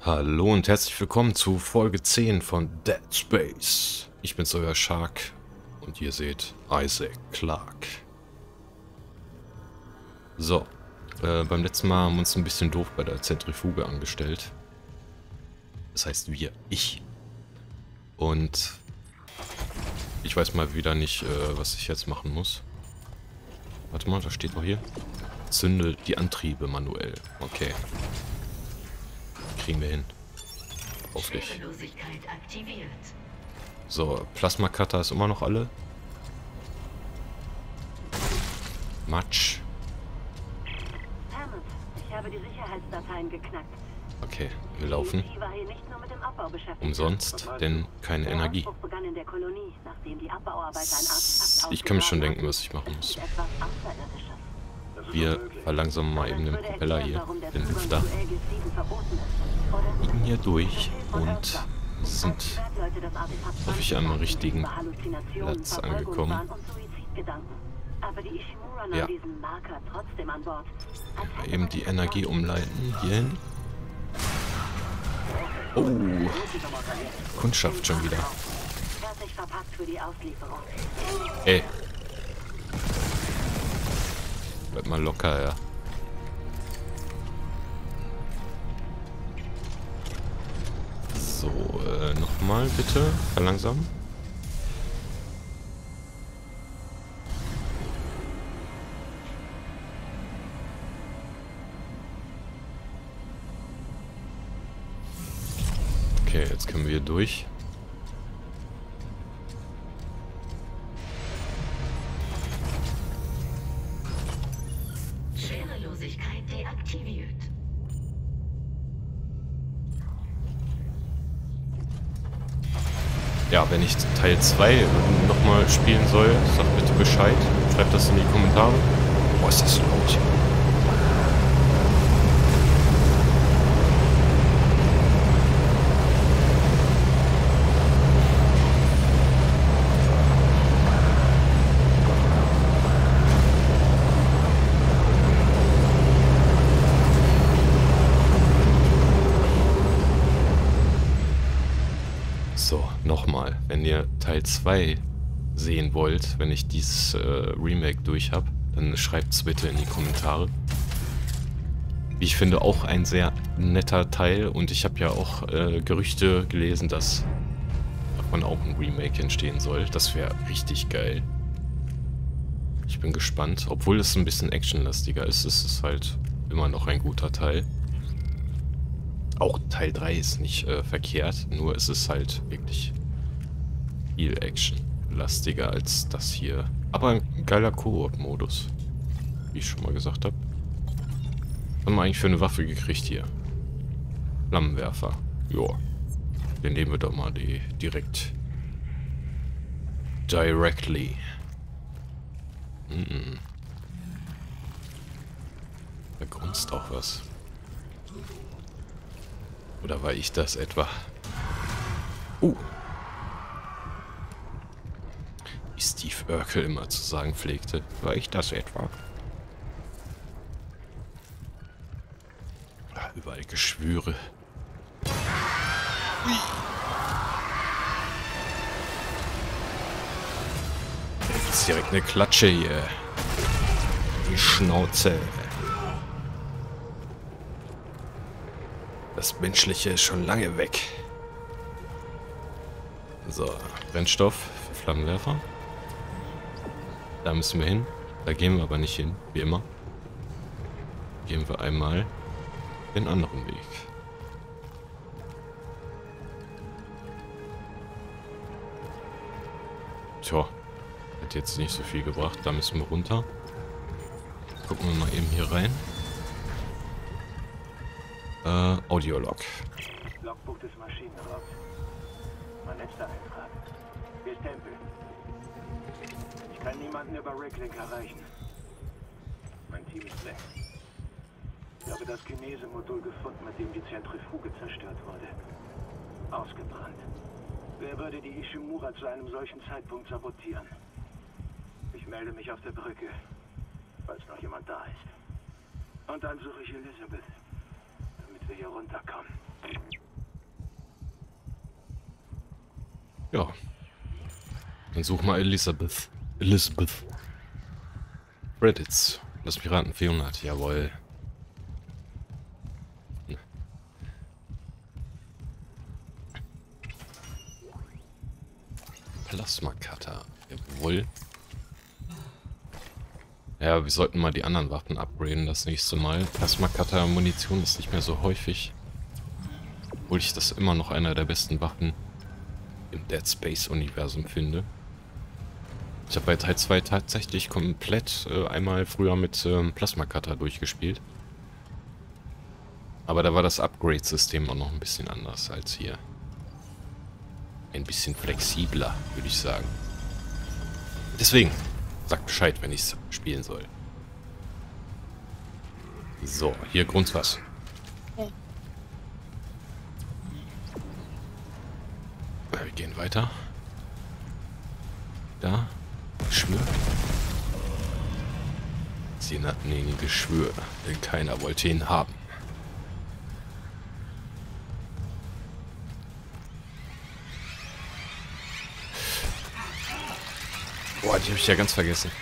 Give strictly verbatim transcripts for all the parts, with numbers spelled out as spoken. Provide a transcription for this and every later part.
Hallo und herzlich willkommen zu Folge zehn von Dead Space. Ich bin's, euer Shark, und ihr seht Isaac Clarke. So, äh, beim letzten Mal haben wir uns ein bisschen doof bei der Zentrifuge angestellt. Das heißt wir, ich. Und ich weiß mal wieder nicht, äh, was ich jetzt machen muss. Warte mal, da steht doch hier. Zünde die Antriebe manuell. Okay. Kriegen wir hin. Hoffentlich. So, Plasma-Cutter ist immer noch alle. Matsch. Hammond, ich habe die Sicherheitsdateien geknackt. Okay, wir laufen. Umsonst, denn keine Energie. Ich kann mir schon denken, was ich machen muss. Wir verlangsamen mal eben den Propeller hier, den Lüfter. Liegen hier durch und sind, hoffe ich, am richtigen Platz angekommen. Ja. Eben die Energie umleiten hierhin. Oh, Kundschaft schon wieder. Ey. Bleib mal locker, ja. So, äh, nochmal bitte. Verlangsamen. Okay, jetzt können wir hier durch. Schwerelosigkeit deaktiviert. Ja, wenn ich Teil zwei nochmal spielen soll, sagt bitte Bescheid. Schreibt das in die Kommentare. Boah, ist das laut. So, nochmal, wenn ihr Teil zwei sehen wollt, wenn ich dieses äh, Remake durch habe, dann schreibt es bitte in die Kommentare. Wie ich finde, auch ein sehr netter Teil, und ich habe ja auch äh, Gerüchte gelesen, dass davon auch ein Remake entstehen soll. Das wäre richtig geil. Ich bin gespannt. Obwohl es ein bisschen actionlastiger ist, ist es halt immer noch ein guter Teil. Auch Teil drei ist nicht äh, verkehrt, nur es ist halt wirklich viel actionlastiger als das hier. Aber ein geiler Koop-Modus, wie ich schon mal gesagt habe. Was haben wir eigentlich für eine Waffe gekriegt hier? Flammenwerfer. Joa. Den nehmen wir doch mal die direkt. Directly. Mm-mm. Da grunzt auch was. Oder war ich das etwa? Uh. Wie Steve Urkel immer zu sagen pflegte. War ich das etwa? Ah, überall Geschwüre. Ui. Da gibt's direkt eine Klatsche hier. Die Schnauze. Das Menschliche ist schon lange weg. So, Brennstoff für Flammenwerfer. Da müssen wir hin. Da gehen wir aber nicht hin, wie immer. Gehen wir einmal den anderen Weg. Tja, hat jetzt nicht so viel gebracht. Da müssen wir runter. Gucken wir mal eben hier rein. Äh, Audiolog. Logbuch des Maschinenraums. Mein letzter Eintrag. Hier ist Tempel. Ich kann niemanden über Ricklink erreichen. Mein Team ist weg. Ich habe das Kinese-Modul gefunden, mit dem die Zentrifuge zerstört wurde. Ausgebrannt. Wer würde die Ishimura zu einem solchen Zeitpunkt sabotieren? Ich melde mich auf der Brücke, falls noch jemand da ist. Und dann suche ich Elizabeth, damit wir hier runterkommen. Ja. Dann such mal Elisabeth. Elizabeth. Credits. Das Piraten vierhundert, jawohl. Plasma-Cutter, jawohl. Ja, wir sollten mal die anderen Waffen upgraden das nächste Mal. Plasma-Cutter-Munition ist nicht mehr so häufig. Obwohl ich das immer noch einer der besten Waffen im Dead Space-Universum finde. Ich habe bei Teil zwei tatsächlich komplett äh, einmal früher mit ähm, Plasma-Cutter durchgespielt. Aber da war das Upgrade-System auch noch ein bisschen anders als hier. Ein bisschen flexibler, würde ich sagen. Deswegen, sagt Bescheid, wenn ich es spielen soll. So, hier Grundwas. Wir gehen weiter. Da. Geschwür. Sie nannten ihn Geschwür, denn keiner wollte ihn haben. Boah, die habe ich ja ganz vergessen.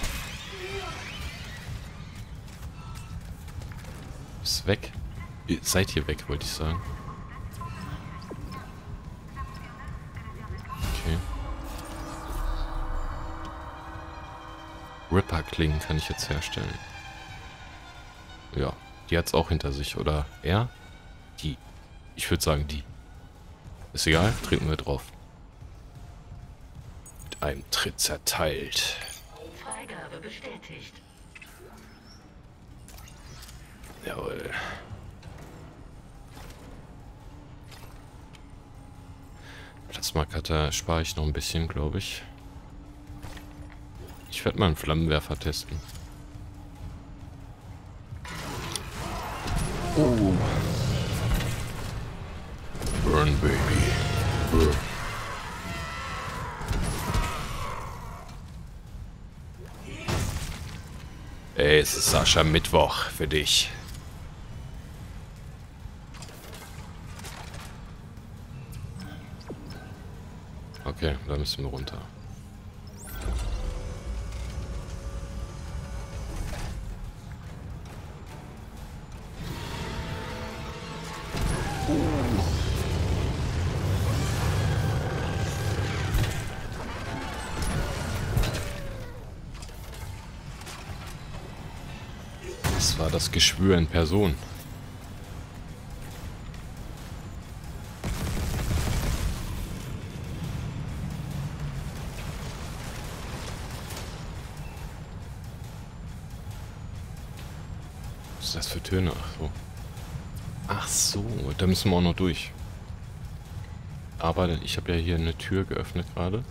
Ist weg. Ihr seid hier weg, wollte ich sagen. Okay. Ripper-Klingen kann ich jetzt herstellen. Ja, die hat's auch hinter sich, oder? Er? Die. Ich würde sagen, die. Ist egal, treten wir drauf. Mit einem Tritt zerteilt. Freigabe bestätigt. Jawohl. Plasma-Cutter spare ich noch ein bisschen, glaube ich. Ich werde mal einen Flammenwerfer testen. Oh. Burn, Baby. Burn. Ey, es ist Sascha Mittwoch für dich. Okay, da müssen wir runter. Das war das Geschwür in Person. Was ist das für Töne? Ach so. Ach so, da müssen wir auch noch durch. Aber ich habe ja hier eine Tür geöffnet gerade.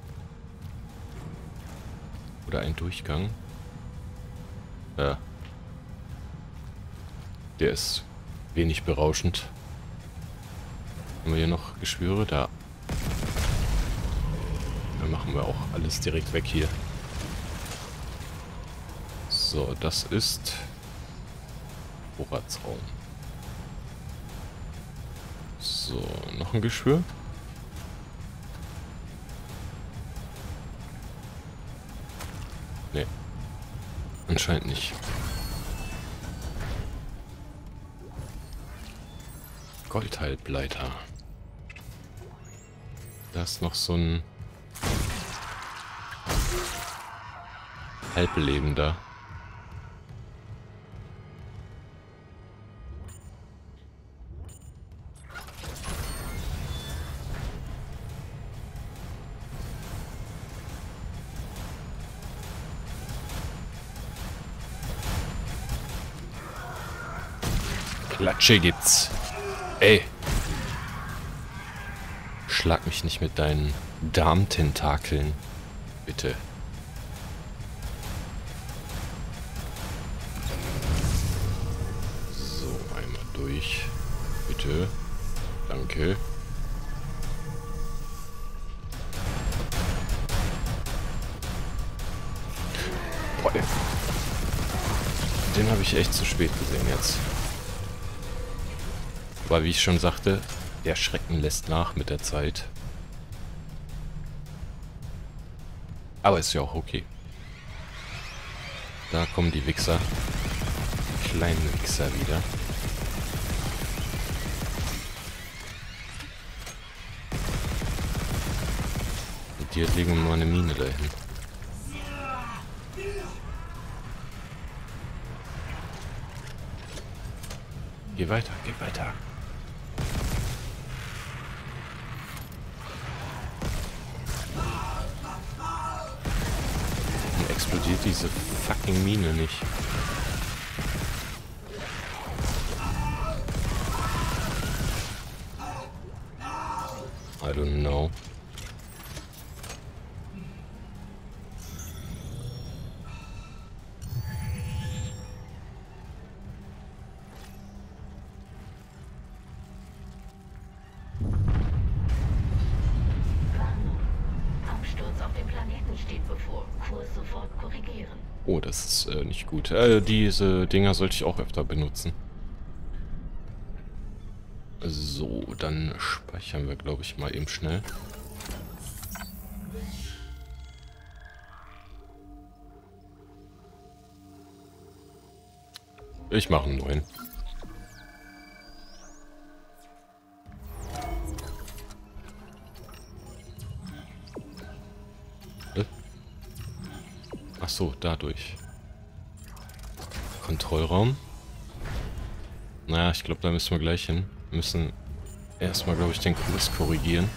Oder ein Durchgang. Ja. Der ist wenig berauschend. Haben wir hier noch Geschwüre? Da. Dann machen wir auch alles direkt weg hier. So, das ist Vorratsraum. So, noch ein Geschwür. Nee. Anscheinend nicht. Goldhalbleiter. Da ist noch so ein Halblebender. Klatsche gibt's. Ey. Schlag mich nicht mit deinen Darmtentakeln. Bitte. So, einmal durch. Bitte. Danke. Boah, den habe ich echt zu spät gesehen jetzt. Aber wie ich schon sagte, der Schrecken lässt nach mit der Zeit. Aber ist ja auch okay. Da kommen die Wichser. Die kleinen Wichser wieder. Und die legen wir mal eine Mine dahin. Geh weiter, geh weiter. Und explodiert diese fucking Mine nicht. I don't know. Absturz auf dem Planeten steht bevor. Kurs sofort korrigieren. Oh, das ist äh, nicht gut. Äh, diese Dinger sollte ich auch öfter benutzen. So, dann speichern wir, glaube ich, mal eben schnell. Ich mache einen neuen. Äh? Ach so, dadurch. Kontrollraum. Naja, ich glaube, da müssen wir gleich hin. Wir müssen erstmal, glaube ich, den Kurs korrigieren.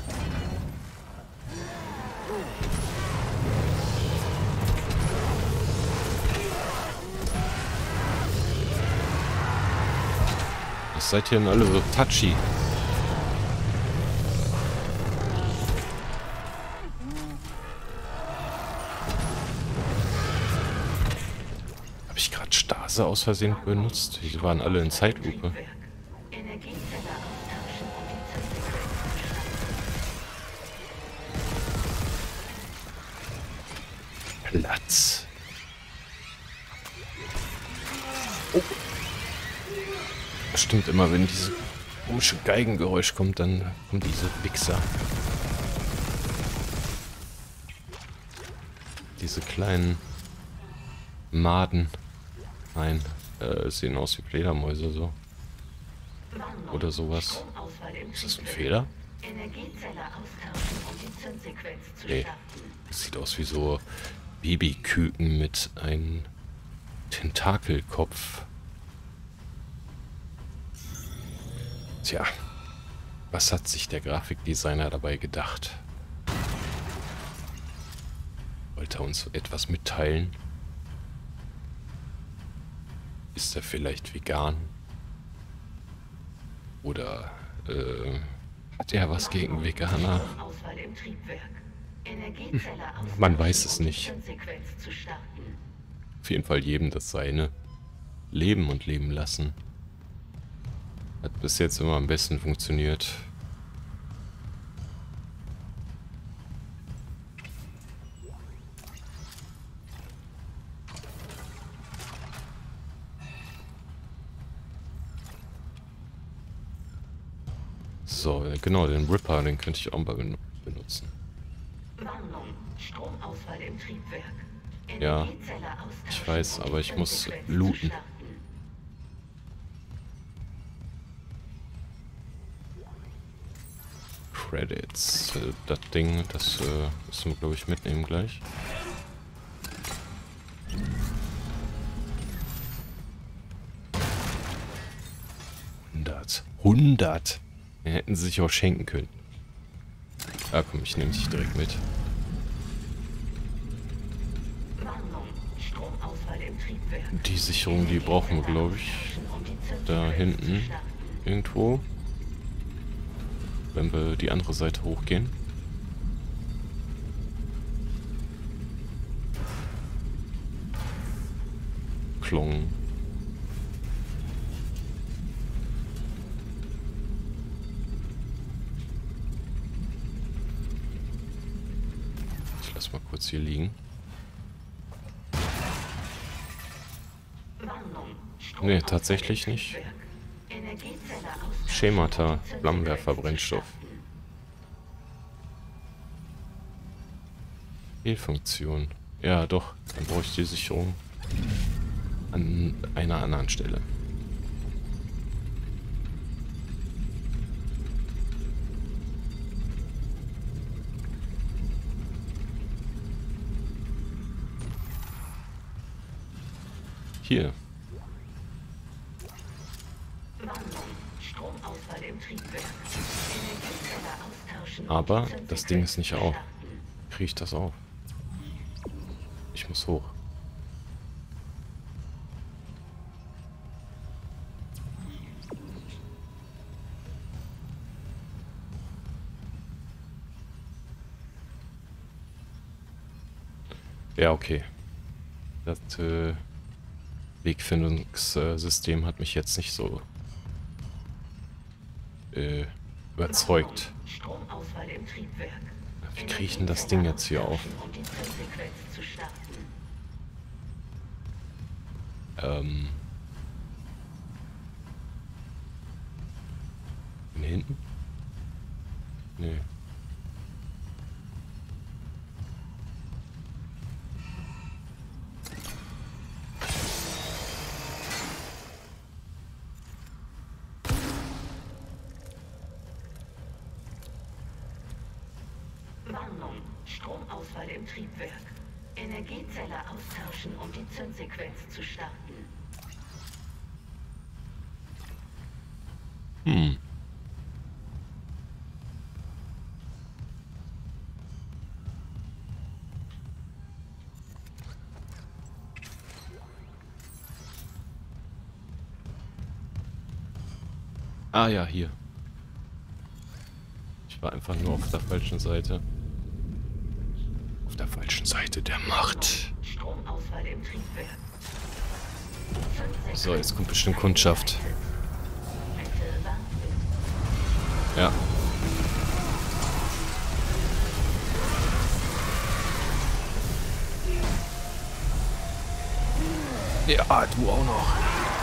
Was seid ihr denn alle so touchy? Habe ich gerade Stase aus Versehen benutzt? Die waren alle in Zeitlupe. Platz. Oh. Stimmt, immer wenn dieses komische Geigengeräusch kommt, dann kommen diese Wichser. Diese kleinen Maden. Nein, äh, sehen aus wie Fledermäuse so. Oder sowas. Ist das ein Fehler? Nee. Das sieht aus wie so Babyküken mit einem Tentakelkopf. Tja, was hat sich der Grafikdesigner dabei gedacht? Wollte er uns etwas mitteilen? Ist er vielleicht vegan? Oder äh, hat er was gegen Veganer? Hm, man weiß es nicht. Auf jeden Fall jedem das Seine. Leben und leben lassen. Hat bis jetzt immer am besten funktioniert. So, genau, den Ripper, den könnte ich auch mal benutzen. Ja, ich weiß, aber ich muss looten. Credits. Äh, das Ding, das äh, müssen wir, glaube ich, mitnehmen gleich. hundert. hundert! Den hätten sie sich auch schenken können. Ja, komm, ich nehme dich direkt mit. Die Sicherung, die brauchen wir, glaube ich, da hinten irgendwo. Wenn wir die andere Seite hochgehen. Klong. Ich lass mal kurz hier liegen. Ne, tatsächlich nicht. Schemata, Flammenwerfer, Brennstoff. Fehlfunktion. Ja, doch. Dann brauche ich die Sicherung an einer anderen Stelle. Hier. Aber das Ding ist nicht auf. Kriege ich das auf? Ich muss hoch. Ja, okay. Das äh, Wegfindungssystem hat mich jetzt nicht so äh, überzeugt. Wie kriege ich denn das Ding jetzt hier auf? Ähm. Von hinten? Nee. Warnung, Stromausfall im Triebwerk. Energiezelle austauschen, um die Zündsequenz zu starten. Hm. Ah ja, hier. Ich war einfach nur auf der falschen Seite. Auf der falschen Seite der Macht. Stromausfall im Triebwerk. So, jetzt kommt bestimmt Kundschaft. Ja. Ja, du auch noch.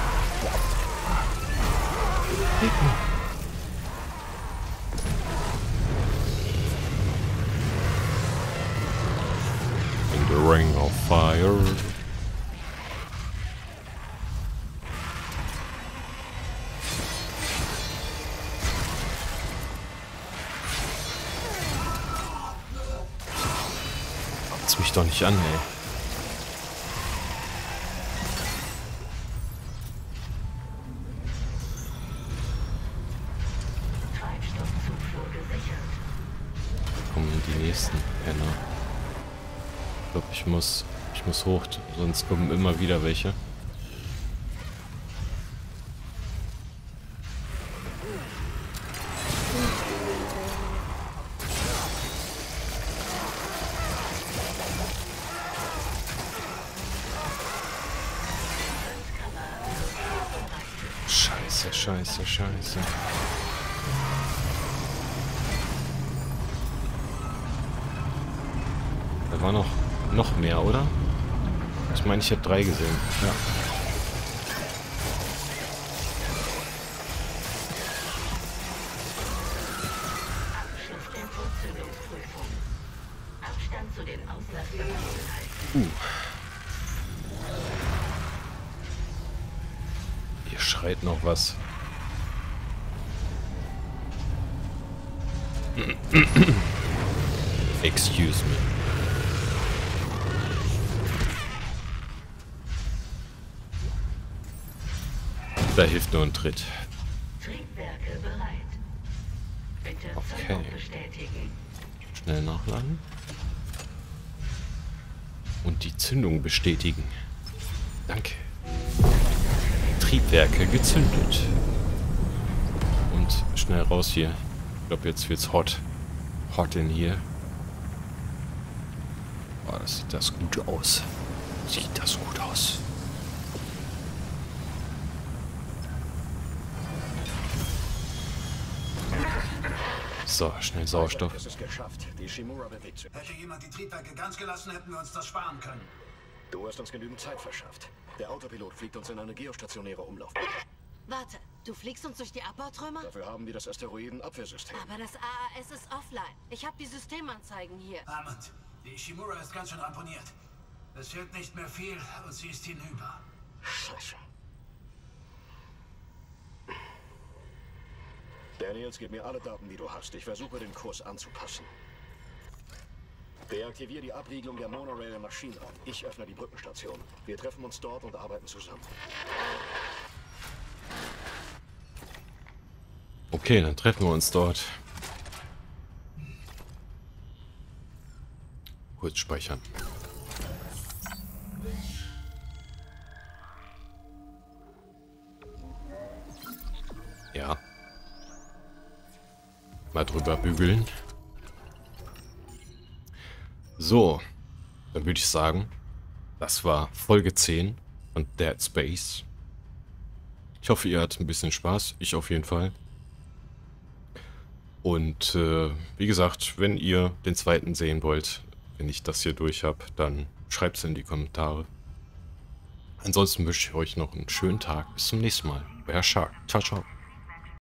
In the ring of fire. Macht's mich doch nicht an, ey. Die nächsten Penner. Ich glaube, ich muss, ich muss hoch, sonst kommen immer wieder welche. Scheiße, scheiße, scheiße. Da war noch, noch mehr, oder? Ich meine, ich habe drei gesehen. Ja. Uh. Hier schreit noch was. Excuse me. Da hilft nur ein Tritt. Triebwerke bereit. Bitte Zündung bestätigen. Schnell nachladen. Und die Zündung bestätigen. Danke. Triebwerke gezündet. Und schnell raus hier. Ich glaube, jetzt wird's hot. Hot in hier. Oh, das sieht das gut aus. Sieht das gut aus. So, schnell Sauerstoff. Es ist geschafft. Die Shimura bewegt sich. Hätte jemand die Triebwerke ganz gelassen, hätten wir uns das sparen können. Du hast uns genügend Zeit verschafft. Der Autopilot fliegt uns in eine geostationäre Umlaufbahn. Warte, du fliegst uns durch die Abbautrümmer? Dafür haben wir das Asteroidenabwehrsystem. Aber das A A S ist offline. Ich habe die Systemanzeigen hier. Hammond, die Die Ishimura ist ganz schön ramponiert. Es fehlt nicht mehr viel und sie ist hinüber. Scheiße. Daniels, gib mir alle Daten, die du hast. Ich versuche, den Kurs anzupassen. Deaktiviere die Abriegelung der Monorail im Maschinenraum. Ich öffne die Brückenstation. Wir treffen uns dort und arbeiten zusammen. Okay, dann treffen wir uns dort. Kurz speichern. Ja. Mal drüber bügeln. So, dann würde ich sagen, das war Folge zehn von Dead Space. Ich hoffe, ihr hattet ein bisschen Spaß. Ich auf jeden Fall. Und äh, wie gesagt, wenn ihr den zweiten sehen wollt, wenn ich das hier durch habe, dann schreibt es in die Kommentare. Ansonsten wünsche ich euch noch einen schönen Tag. Bis zum nächsten Mal. Euer Shark. Ciao, ciao.